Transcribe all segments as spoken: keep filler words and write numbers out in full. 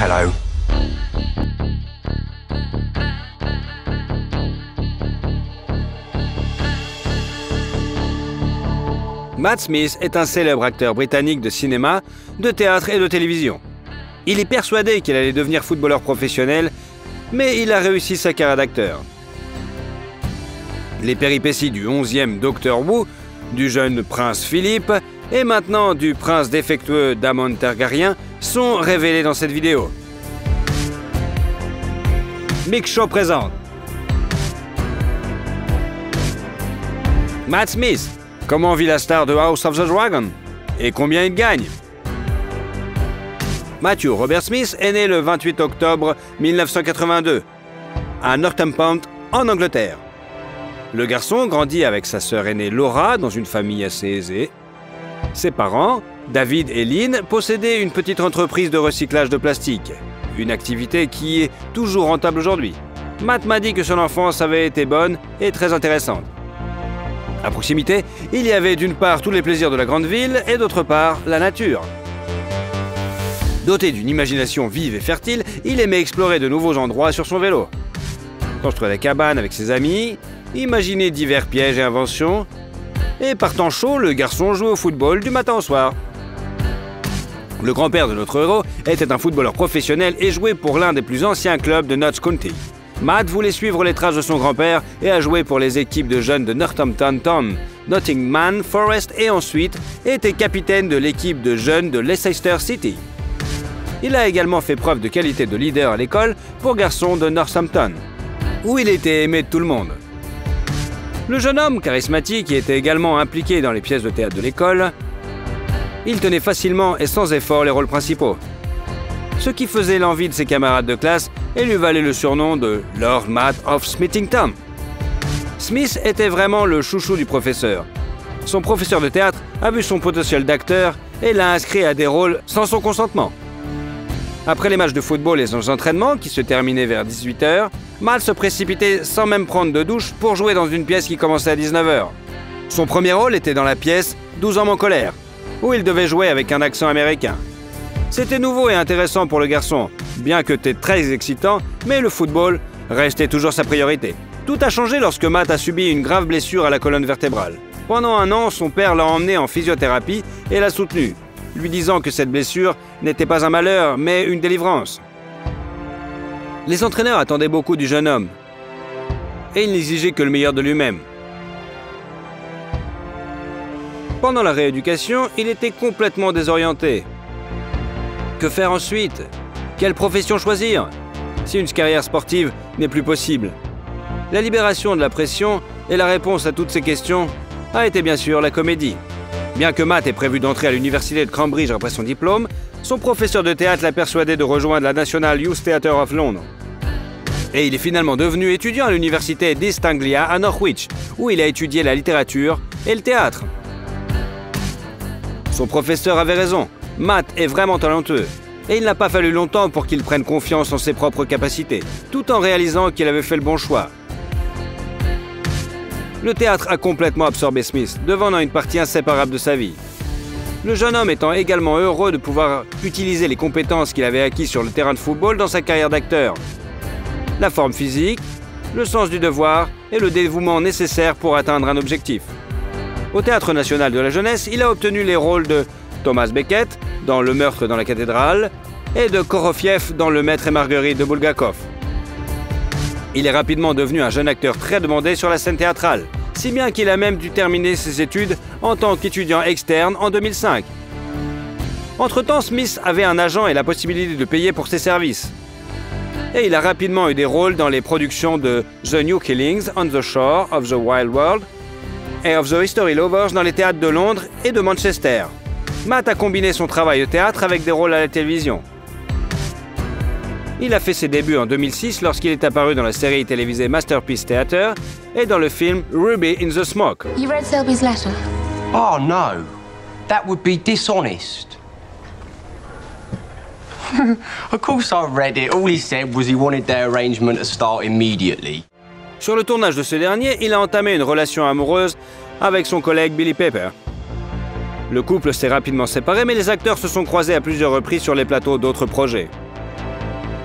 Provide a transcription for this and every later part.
Hello. Matt Smith est un célèbre acteur britannique de cinéma, de théâtre et de télévision. Il est persuadé qu'il allait devenir footballeur professionnel, mais il a réussi sa carrière d'acteur. Les péripéties du onzième Docteur Who, du jeune prince Philippe et maintenant du prince défectueux Daemon Targaryen sont révélées dans cette vidéo. Big Show présente Matt Smith. Comment vit la star de House of the Dragon? Et combien il gagne? Matthew Robert Smith est né le vingt-huit octobre mille neuf cent quatre-vingt-deux à Northampton, en Angleterre. Le garçon grandit avec sa sœur aînée Laura dans une famille assez aisée. Ses parents, David et Lynn, possédaient une petite entreprise de recyclage de plastique, une activité qui est toujours rentable aujourd'hui. Matt m'a dit que son enfance avait été bonne et très intéressante. À proximité, il y avait d'une part tous les plaisirs de la grande ville et d'autre part la nature. Doté d'une imagination vive et fertile, il aimait explorer de nouveaux endroits sur son vélo. Construire des cabanes avec ses amis, imaginer divers pièges et inventions. Et par temps chaud, le garçon jouait au football du matin au soir. Le grand-père de notre héros était un footballeur professionnel et jouait pour l'un des plus anciens clubs de Notts County. Matt voulait suivre les traces de son grand-père et a joué pour les équipes de jeunes de Northampton Town, Nottingham Forest et ensuite était capitaine de l'équipe de jeunes de Leicester City. Il a également fait preuve de qualité de leader à l'école pour garçons de Northampton, où il était aimé de tout le monde. Le jeune homme charismatique qui était également impliqué dans les pièces de théâtre de l'école, il tenait facilement et sans effort les rôles principaux, ce qui faisait l'envie de ses camarades de classe et lui valait le surnom de Lord Matt of Smithington. Smith était vraiment le chouchou du professeur. Son professeur de théâtre a vu son potentiel d'acteur et l'a inscrit à des rôles sans son consentement. Après les matchs de football et ses entraînements, qui se terminaient vers dix-huit heures, Matt se précipitait sans même prendre de douche pour jouer dans une pièce qui commençait à dix-neuf heures. Son premier rôle était dans la pièce douze hommes en colère, où il devait jouer avec un accent américain. C'était nouveau et intéressant pour le garçon, bien que c'était très excitant, mais le football restait toujours sa priorité. Tout a changé lorsque Matt a subi une grave blessure à la colonne vertébrale. Pendant un an, son père l'a emmené en physiothérapie et l'a soutenu, lui disant que cette blessure n'était pas un malheur, mais une délivrance. Les entraîneurs attendaient beaucoup du jeune homme, et il n'exigeait que le meilleur de lui-même. Pendant la rééducation, il était complètement désorienté. Que faire ensuite? Quelle profession choisir si une carrière sportive n'est plus possible? La libération de la pression et la réponse à toutes ces questions a été bien sûr la comédie. Bien que Matt ait prévu d'entrer à l'université de Cambridge après son diplôme, son professeur de théâtre l'a persuadé de rejoindre la National Youth Theatre of Londres. Et il est finalement devenu étudiant à l'université d'East Anglia à Norwich, où il a étudié la littérature et le théâtre. Son professeur avait raison, Matt est vraiment talentueux. Et il n'a pas fallu longtemps pour qu'il prenne confiance en ses propres capacités, tout en réalisant qu'il avait fait le bon choix. Le théâtre a complètement absorbé Smith, devenant une partie inséparable de sa vie. Le jeune homme étant également heureux de pouvoir utiliser les compétences qu'il avait acquises sur le terrain de football dans sa carrière d'acteur. La forme physique, le sens du devoir et le dévouement nécessaire pour atteindre un objectif. Au Théâtre national de la jeunesse, il a obtenu les rôles de Thomas Becket dans Le meurtre dans la cathédrale et de Korofiev dans Le maître et Marguerite de Bulgakov. Il est rapidement devenu un jeune acteur très demandé sur la scène théâtrale, si bien qu'il a même dû terminer ses études en tant qu'étudiant externe en deux mille cinq. Entre-temps, Smith avait un agent et la possibilité de payer pour ses services. Et il a rapidement eu des rôles dans les productions de The New Killings on the Shore of the Wild World et of the History Lovers dans les théâtres de Londres et de Manchester. Matt a combiné son travail au théâtre avec des rôles à la télévision. Il a fait ses débuts en deux mille six lorsqu'il est apparu dans la série télévisée Masterpiece Theatre et dans le film Ruby in the Smoke. You read Selby's letter? Oh no, that would be dishonest. Of course I read it. All he said was he wanted their arrangement to start immediately. Sur le tournage de ce dernier, il a entamé une relation amoureuse avec son collègue Billy Pepper. Le couple s'est rapidement séparé, mais les acteurs se sont croisés à plusieurs reprises sur les plateaux d'autres projets.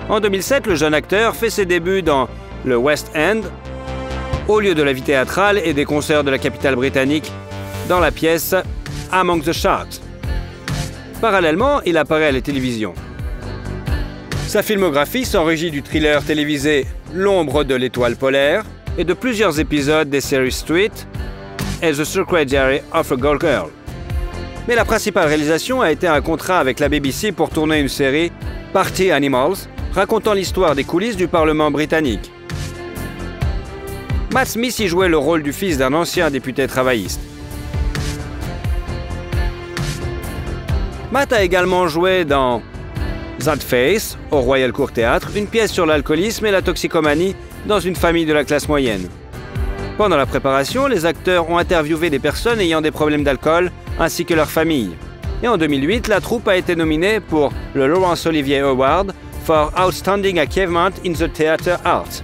En deux mille sept, le jeune acteur fait ses débuts dans le West End, au lieu de la vie théâtrale et des concerts de la capitale britannique, dans la pièce Among the Sharks. Parallèlement, il apparaît à la télévision. Sa filmographie s'enrichit du thriller télévisé L'ombre de l'étoile polaire et de plusieurs épisodes des séries Street et The Secret Diary of a Gold Girl. Mais la principale réalisation a été un contrat avec la B B C pour tourner une série Party Animals, racontant l'histoire des coulisses du Parlement britannique. Matt Smith y jouait le rôle du fils d'un ancien député travailliste. Matt a également joué dans That Face, au Royal Court Theatre, une pièce sur l'alcoolisme et la toxicomanie dans une famille de la classe moyenne. Pendant la préparation, les acteurs ont interviewé des personnes ayant des problèmes d'alcool, ainsi que leurs familles. Et en deux mille huit, la troupe a été nominée pour le Laurence Olivier Award for Outstanding Achievement in the Theatre Arts.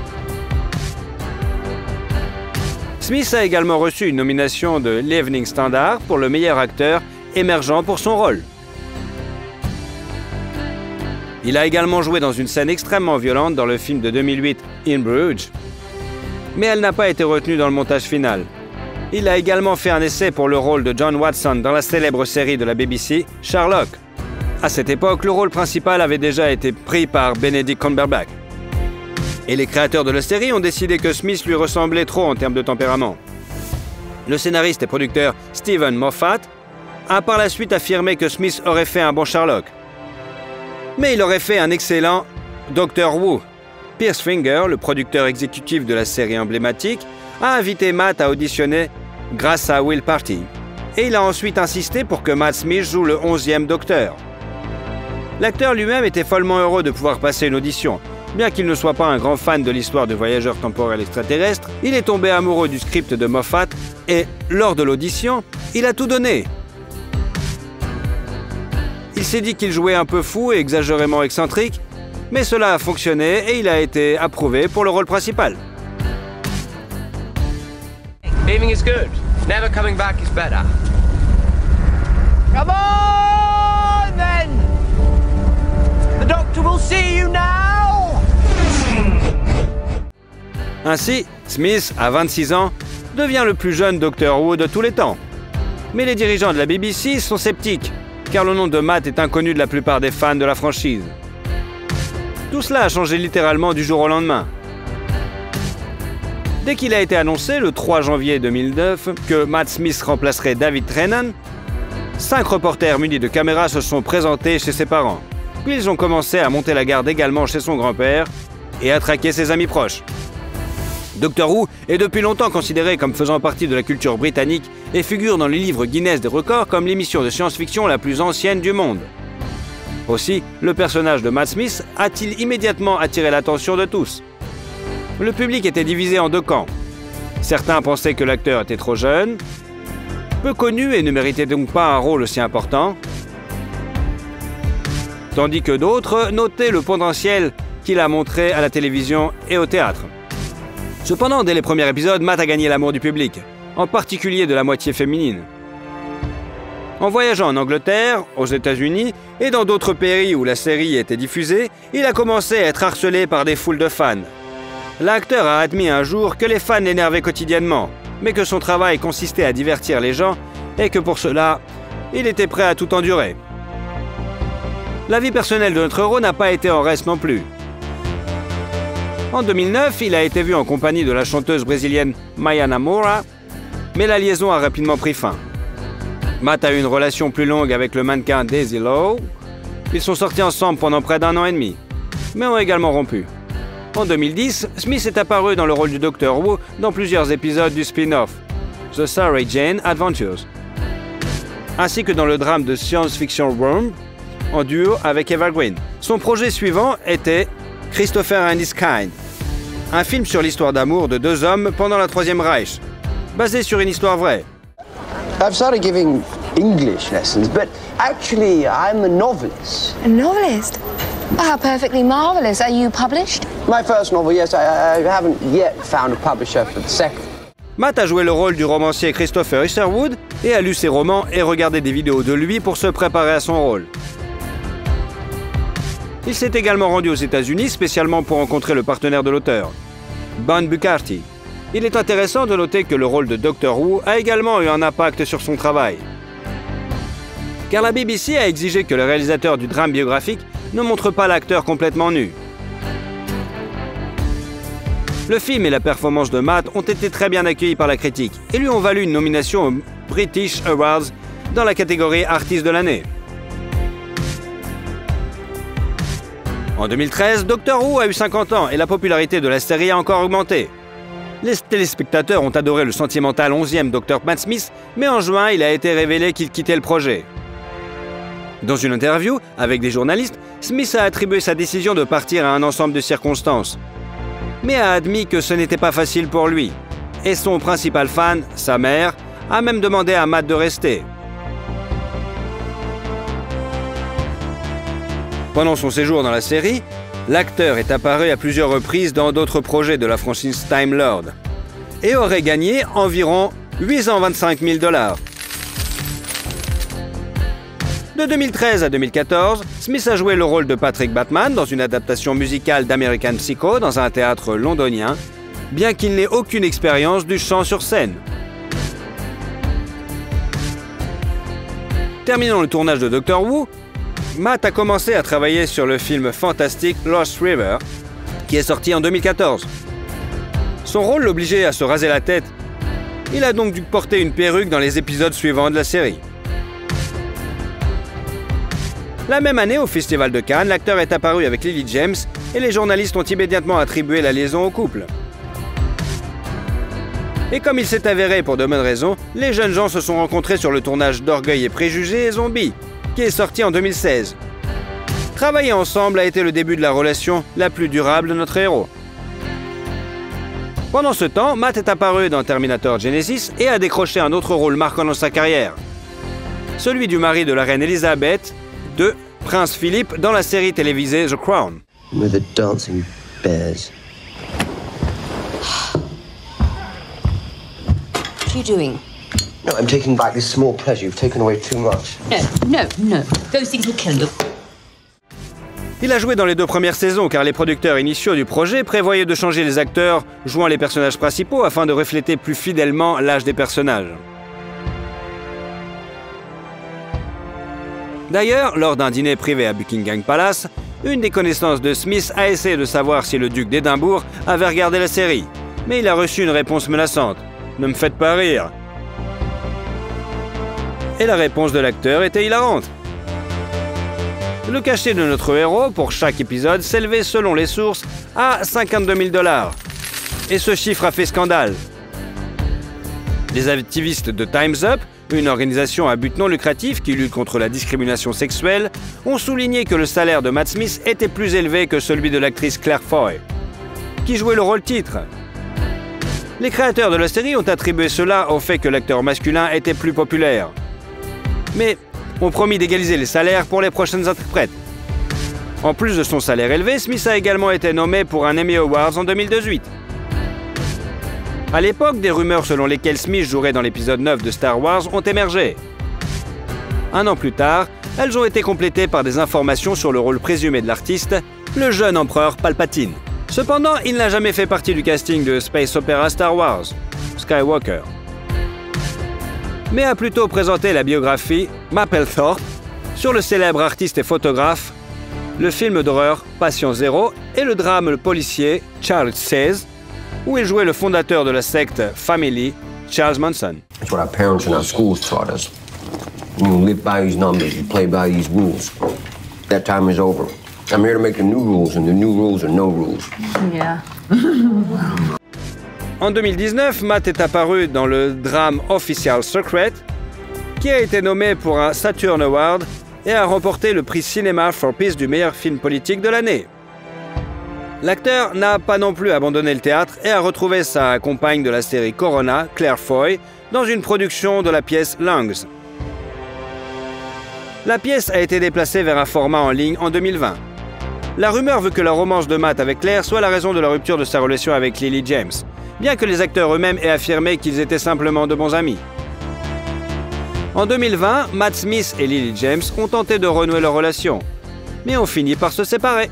Smith a également reçu une nomination de l'Evening Standard pour le meilleur acteur émergent pour son rôle. Il a également joué dans une scène extrêmement violente dans le film de deux mille huit In Bruges, mais elle n'a pas été retenue dans le montage final. Il a également fait un essai pour le rôle de John Watson dans la célèbre série de la B B C, Sherlock. À cette époque, le rôle principal avait déjà été pris par Benedict Cumberbatch. Et les créateurs de la série ont décidé que Smith lui ressemblait trop en termes de tempérament. Le scénariste et producteur Steven Moffat a par la suite affirmé que Smith aurait fait un bon Sherlock. Mais il aurait fait un excellent Doctor Who. Pierce Finger, le producteur exécutif de la série emblématique, a invité Matt à auditionner grâce à Will Party. Et il a ensuite insisté pour que Matt Smith joue le onzième Docteur. L'acteur lui-même était follement heureux de pouvoir passer une audition. Bien qu'il ne soit pas un grand fan de l'histoire de voyageurs temporels extraterrestres, il est tombé amoureux du script de Moffat et, lors de l'audition, il a tout donné. Il s'est dit qu'il jouait un peu fou et exagérément excentrique, mais cela a fonctionné et il a été approuvé pour le rôle principal. Leaving is good. Never coming back is better. Come on, then! The doctor will see you now! Ainsi, Smith, à vingt-six ans, devient le plus jeune Docteur Who de tous les temps. Mais les dirigeants de la B B C sont sceptiques, car le nom de Matt est inconnu de la plupart des fans de la franchise. Tout cela a changé littéralement du jour au lendemain. Dès qu'il a été annoncé le trois janvier deux mille neuf que Matt Smith remplacerait David Tennant, cinq reporters munis de caméras se sont présentés chez ses parents. Puis ils ont commencé à monter la garde également chez son grand-père et à traquer ses amis proches. Doctor Who est depuis longtemps considéré comme faisant partie de la culture britannique et figure dans les livres Guinness des records comme l'émission de science-fiction la plus ancienne du monde. Aussi, le personnage de Matt Smith a-t-il immédiatement attiré l'attention de tous. Le public était divisé en deux camps. Certains pensaient que l'acteur était trop jeune, peu connu et ne méritait donc pas un rôle aussi important, tandis que d'autres notaient le potentiel qu'il a montré à la télévision et au théâtre. Cependant, dès les premiers épisodes, Matt a gagné l'amour du public, en particulier de la moitié féminine. En voyageant en Angleterre, aux États-Unis et dans d'autres pays où la série était diffusée, il a commencé à être harcelé par des foules de fans. L'acteur a admis un jour que les fans l'énervaient quotidiennement, mais que son travail consistait à divertir les gens et que pour cela, il était prêt à tout endurer. La vie personnelle de notre héros n'a pas été en reste non plus. En deux mille neuf, il a été vu en compagnie de la chanteuse brésilienne Maya Namoura, mais la liaison a rapidement pris fin. Matt a eu une relation plus longue avec le mannequin Daisy Lowe. Ils sont sortis ensemble pendant près d'un an et demi, mais ont également rompu. En deux mille dix, Smith est apparu dans le rôle du Docteur Who dans plusieurs épisodes du spin-off The Sarah Jane Adventures, ainsi que dans le drame de science-fiction Worm, en duo avec Eva Green. Son projet suivant était Christopher and His Kind, un film sur l'histoire d'amour de deux hommes pendant la Troisième Reich, basé sur une histoire vraie. I've started giving English lessons, but actually I'm a novelist. A novelist? Oh, how perfectly marvellous. Are you published? My first novel, yes, I, I haven't yet found a publisher for the second. Matt a joué le rôle du romancier Christopher Isherwood et a lu ses romans et regardé des vidéos de lui pour se préparer à son rôle. Il s'est également rendu aux États-Unis spécialement pour rencontrer le partenaire de l'auteur, Bon Bucarty. Il est intéressant de noter que le rôle de Doctor Who a également eu un impact sur son travail. Car la B B C a exigé que le réalisateur du drame biographique ne montre pas l'acteur complètement nu. Le film et la performance de Matt ont été très bien accueillis par la critique et lui ont valu une nomination aux British Awards dans la catégorie Artiste de l'année. En deux mille treize, Doctor Who a eu cinquante ans et la popularité de la série a encore augmenté. Les téléspectateurs ont adoré le sentimental onzième Docteur Matt Smith, mais en juin, il a été révélé qu'il quittait le projet. Dans une interview avec des journalistes, Smith a attribué sa décision de partir à un ensemble de circonstances, mais a admis que ce n'était pas facile pour lui. Et son principal fan, sa mère, a même demandé à Matt de rester. Pendant son séjour dans la série, l'acteur est apparu à plusieurs reprises dans d'autres projets de la franchise Time Lord et aurait gagné environ huit cent vingt-cinq mille dollars. De deux mille treize à deux mille quatorze, Smith a joué le rôle de Patrick Bateman dans une adaptation musicale d'American Psycho dans un théâtre londonien, bien qu'il n'ait aucune expérience du chant sur scène. Terminant le tournage de Doctor Who, Matt a commencé à travailler sur le film fantastique Lost River, qui est sorti en deux mille quatorze. Son rôle l'obligeait à se raser la tête. Il a donc dû porter une perruque dans les épisodes suivants de la série. La même année, au Festival de Cannes, l'acteur est apparu avec Lily James et les journalistes ont immédiatement attribué la liaison au couple. Et comme il s'est avéré pour de bonnes raisons, les jeunes gens se sont rencontrés sur le tournage d'Orgueil et Préjugés et Zombies, qui est sorti en deux mille seize. Travailler ensemble a été le début de la relation la plus durable de notre héros. Pendant ce temps, Matt est apparu dans Terminator Genesis et a décroché un autre rôle marquant dans sa carrière. Celui du mari de la reine Elisabeth, de Prince Philippe dans la série télévisée The Crown. With the dancing bears. What are you doing? No, I'm taking back this small pleasure. You've taken away too much. No, no, no. Those things will kill you. Il a joué dans les deux premières saisons car les producteurs initiaux du projet prévoyaient de changer les acteurs jouant les personnages principaux afin de refléter plus fidèlement l'âge des personnages. D'ailleurs, lors d'un dîner privé à Buckingham Palace, une des connaissances de Smith a essayé de savoir si le duc d'Édimbourg avait regardé la série, mais il a reçu une réponse menaçante. « Ne me faites pas rire !» Et la réponse de l'acteur était hilarante. Le cachet de notre héros pour chaque épisode s'élevait selon les sources à cinquante-deux mille dollars. Et ce chiffre a fait scandale. Les activistes de Time's Up, une organisation à but non lucratif qui lutte contre la discrimination sexuelle, ont souligné que le salaire de Matt Smith était plus élevé que celui de l'actrice Claire Foy, qui jouait le rôle titre. Les créateurs de la série ont attribué cela au fait que l'acteur masculin était plus populaire. Mais ont promis d'égaliser les salaires pour les prochaines interprètes. En plus de son salaire élevé, Smith a également été nommé pour un Emmy Awards en deux mille dix-huit. À l'époque, des rumeurs selon lesquelles Smith jouerait dans l'épisode neuf de Star Wars ont émergé. Un an plus tard, elles ont été complétées par des informations sur le rôle présumé de l'artiste, le jeune empereur Palpatine. Cependant, il n'a jamais fait partie du casting de Space Opera Star Wars, Skywalker, mais a plutôt présenté la biographie Mapplethorpe sur le célèbre artiste et photographe, le film d'horreur Patient Zéro et le drame policier Charles Says, où il jouait le fondateur de la secte Family, Charles Manson. That's what our parents and our schools taught us. You live by these numbers, you play by these rules. That time is over. I'm here to make the new rules, and the new rules are no rules. Yeah. En deux mille dix-neuf, Matt est apparu dans le drame Official Secret, qui a été nommé pour un Saturn Award et a remporté le prix Cinema for Peace du meilleur film politique de l'année. L'acteur n'a pas non plus abandonné le théâtre et a retrouvé sa compagne de la série Corona, Claire Foy, dans une production de la pièce Lungs. La pièce a été déplacée vers un format en ligne en deux mille vingt. La rumeur veut que la romance de Matt avec Claire soit la raison de la rupture de sa relation avec Lily James, bien que les acteurs eux-mêmes aient affirmé qu'ils étaient simplement de bons amis. En deux mille vingt, Matt Smith et Lily James ont tenté de renouer leur relation, mais ont fini par se séparer.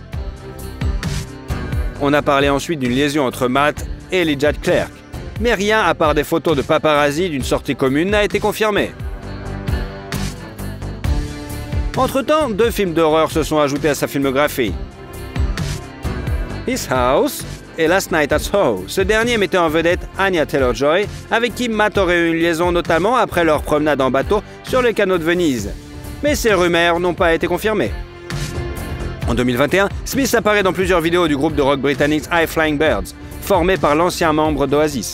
On a parlé ensuite d'une liaison entre Matt et Elijah Clerk, mais rien à part des photos de paparazzi d'une sortie commune n'a été confirmé. Entre-temps, deux films d'horreur se sont ajoutés à sa filmographie. His House et Last Night at Soho. Ce dernier mettait en vedette Anya Taylor-Joy, avec qui Matt aurait eu une liaison notamment après leur promenade en bateau sur le canaux de Venise. Mais ces rumeurs n'ont pas été confirmées. En deux mille vingt et un, Smith apparaît dans plusieurs vidéos du groupe de rock britannique High Flying Birds, formé par l'ancien membre d'Oasis.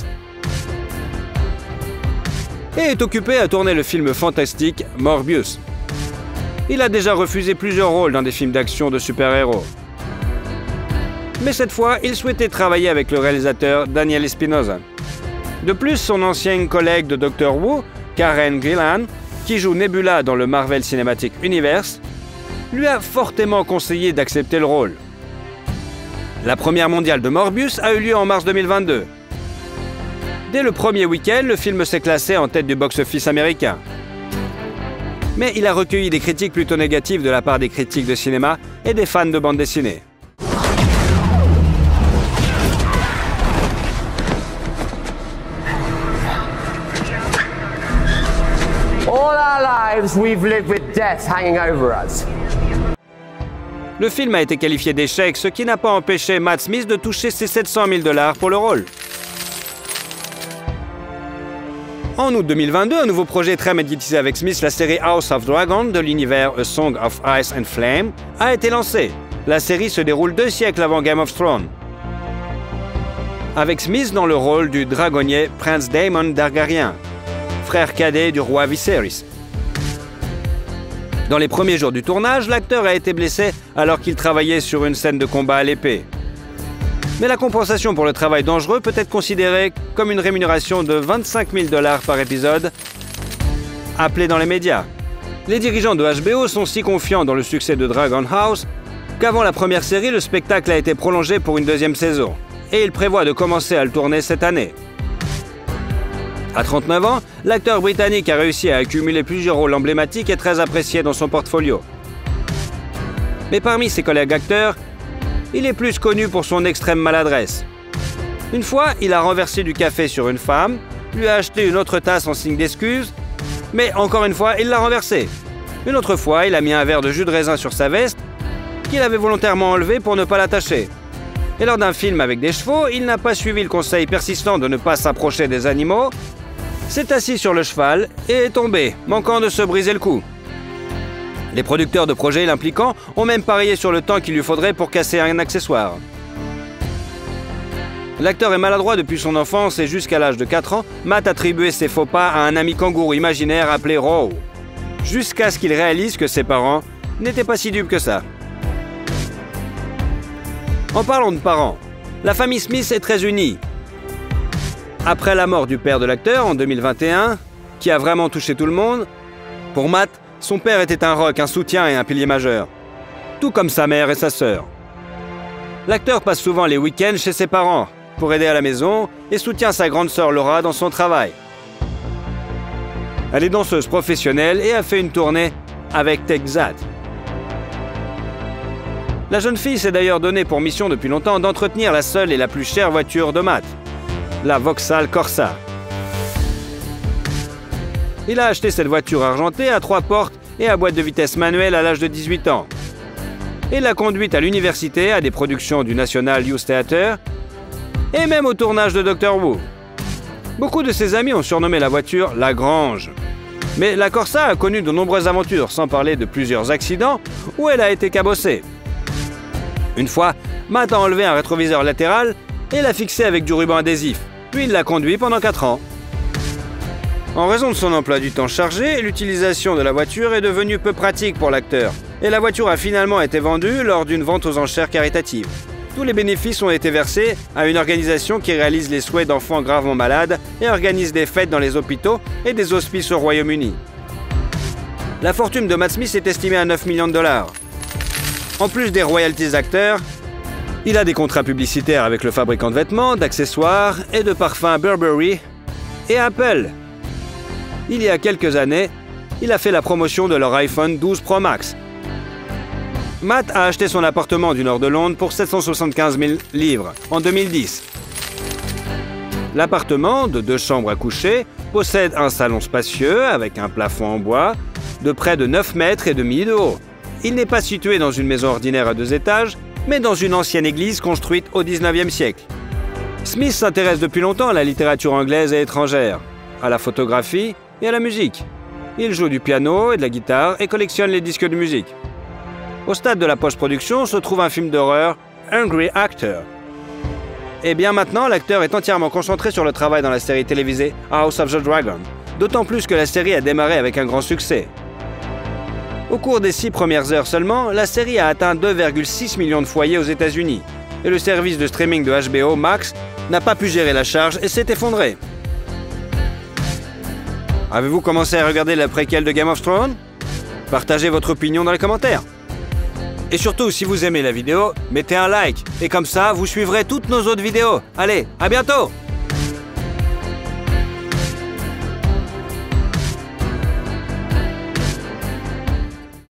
Et est occupé à tourner le film fantastique Morbius. Il a déjà refusé plusieurs rôles dans des films d'action de super-héros. Mais cette fois, il souhaitait travailler avec le réalisateur Daniel Espinosa. De plus, son ancienne collègue de Doctor Who, Karen Gillan, qui joue Nebula dans le Marvel Cinematic Universe, lui a fortement conseillé d'accepter le rôle. La première mondiale de Morbius a eu lieu en mars deux mille vingt-deux. Dès le premier week-end, le film s'est classé en tête du box-office américain. Mais il a recueilli des critiques plutôt négatives de la part des critiques de cinéma et des fans de bande dessinée. All our lives we've lived with death hanging over us. Le film a été qualifié d'échec, ce qui n'a pas empêché Matt Smith de toucher ses sept cent mille dollars pour le rôle. En août deux mille vingt-deux, un nouveau projet très médiatisé avec Smith, la série House of Dragon de l'univers A Song of Ice and Flame, a été lancée. La série se déroule deux siècles avant Game of Thrones. Avec Smith dans le rôle du dragonnier Prince Daemon Targaryen, frère cadet du roi Viserys. Dans les premiers jours du tournage, l'acteur a été blessé alors qu'il travaillait sur une scène de combat à l'épée. Mais la compensation pour le travail dangereux peut être considérée comme une rémunération de vingt-cinq mille dollars par épisode, appelée dans les médias. Les dirigeants de H B O sont si confiants dans le succès de Dragon House qu'avant la première série, le spectacle a été prolongé pour une deuxième saison. Et ils prévoient de commencer à le tourner cette année. À trente-neuf ans, l'acteur britannique a réussi à accumuler plusieurs rôles emblématiques et très appréciés dans son portfolio. Mais parmi ses collègues acteurs, il est plus connu pour son extrême maladresse. Une fois, il a renversé du café sur une femme, lui a acheté une autre tasse en signe d'excuse, mais encore une fois, il l'a renversée. Une autre fois, il a mis un verre de jus de raisin sur sa veste, qu'il avait volontairement enlevé pour ne pas l'attacher. Et lors d'un film avec des chevaux, il n'a pas suivi le conseil persistant de ne pas s'approcher des animaux, s'est assis sur le cheval et est tombé, manquant de se briser le cou. Les producteurs de projets l'impliquant ont même parié sur le temps qu'il lui faudrait pour casser un accessoire. L'acteur est maladroit depuis son enfance et jusqu'à l'âge de quatre ans, Matt attribuait ses faux pas à un ami kangourou imaginaire appelé Row, jusqu'à ce qu'il réalise que ses parents n'étaient pas si dupes que ça. En parlant de parents, la famille Smith est très unie. Après la mort du père de l'acteur en deux mille vingt et un, qui a vraiment touché tout le monde, pour Matt, son père était un rock, un soutien et un pilier majeur. Tout comme sa mère et sa sœur. L'acteur passe souvent les week-ends chez ses parents pour aider à la maison et soutient sa grande sœur Laura dans son travail. Elle est danseuse professionnelle et a fait une tournée avec Texat. La jeune fille s'est d'ailleurs donnée pour mission depuis longtemps d'entretenir la seule et la plus chère voiture de Matt, la Vauxhall Corsa. Il a acheté cette voiture argentée à trois portes et à boîte de vitesse manuelle à l'âge de dix-huit ans. Et l'a conduite à l'université, à des productions du National Youth Theatre et même au tournage de Doctor Who. Beaucoup de ses amis ont surnommé la voiture La Grange. Mais la Corsa a connu de nombreuses aventures, sans parler de plusieurs accidents où elle a été cabossée. Une fois, Matt a enlevé un rétroviseur latéral et l'a fixé avec du ruban adhésif. Puis il l'a conduit pendant quatre ans. En raison de son emploi du temps chargé, l'utilisation de la voiture est devenue peu pratique pour l'acteur. Et la voiture a finalement été vendue lors d'une vente aux enchères caritative. Tous les bénéfices ont été versés à une organisation qui réalise les souhaits d'enfants gravement malades et organise des fêtes dans les hôpitaux et des hospices au Royaume-Uni. La fortune de Matt Smith est estimée à neuf millions de dollars. En plus des royalties acteurs, il a des contrats publicitaires avec le fabricant de vêtements, d'accessoires et de parfums Burberry et Apple. Il y a quelques années, il a fait la promotion de leur iPhone douze Pro Max. Matt a acheté son appartement du nord de Londres pour sept cent soixante-quinze mille livres en deux mille dix. L'appartement, de deux chambres à coucher, possède un salon spacieux avec un plafond en bois de près de neuf mètres et demi de haut. Il n'est pas situé dans une maison ordinaire à deux étages, mais dans une ancienne église construite au dix-neuvième siècle. Smith s'intéresse depuis longtemps à la littérature anglaise et étrangère, à la photographie et à la musique. Il joue du piano et de la guitare et collectionne les disques de musique. Au stade de la post-production se trouve un film d'horreur, Hungry Actor. Et bien maintenant, l'acteur est entièrement concentré sur le travail dans la série télévisée House of the Dragon, d'autant plus que la série a démarré avec un grand succès. Au cours des six premières heures seulement, la série a atteint deux virgule six millions de foyers aux États-Unis, et le service de streaming de H B O Max n'a pas pu gérer la charge et s'est effondré. Avez-vous commencé à regarder la préquelle de Game of Thrones? Partagez votre opinion dans les commentaires. Et surtout, si vous aimez la vidéo, mettez un like. Et comme ça, vous suivrez toutes nos autres vidéos. Allez, à bientôt!